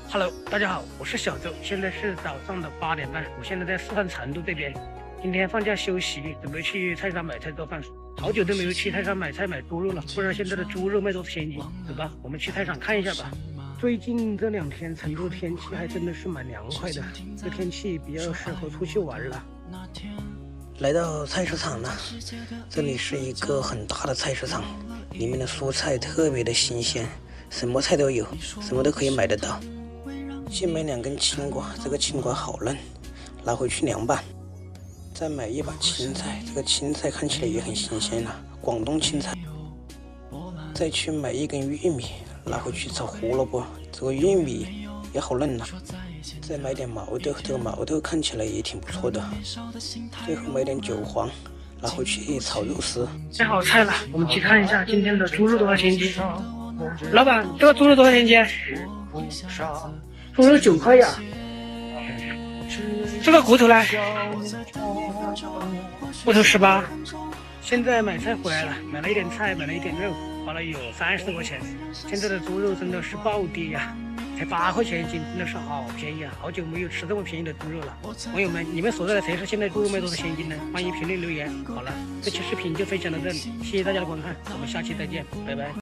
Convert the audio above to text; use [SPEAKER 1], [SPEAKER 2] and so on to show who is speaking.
[SPEAKER 1] Hello，大家好，我是小周，现在是早上的8点半，我现在在四川成都这边。今天放假休息，准备去菜场买菜做饭。好久都没有去菜场买菜买猪肉了，不知道现在的猪肉卖多少钱一斤？走吧，我们去菜场看一下吧。最近这2天成都天气还真的是蛮凉快的，这天气比较适合出去玩了。来到菜市场了，这里是一个很大的菜市场，里面的蔬菜特别的新鲜，什么菜都有，什么都可以买得到。先买2根青瓜，这个青瓜好嫩，拿回去凉拌。再买一把青菜，这个青菜看起来也很新鲜了，广东青菜。再去买1根玉米，拿回去炒胡萝卜，这个玉米也好嫩了。再买点毛豆，这个毛豆看起来也挺不错的。最后买点韭黄，拿回去炒肉丝。买好菜了，我们去看一下今天的猪肉多少钱一斤。老板，这个猪肉多少钱一斤？猪肉9块呀。这个骨头呢？骨头18。现在买菜回来了，买了一点菜，买了一点肉，花了有30多块钱。现在的猪肉真的是暴跌呀，才8块钱一斤，真的是好便宜啊！好久没有吃这么便宜的猪肉了。网友们，你们所在的城市现在猪肉卖多少钱一斤呢？欢迎评论留言。好了，这期视频就分享到这里，谢谢大家的观看，我们下期再见，拜拜。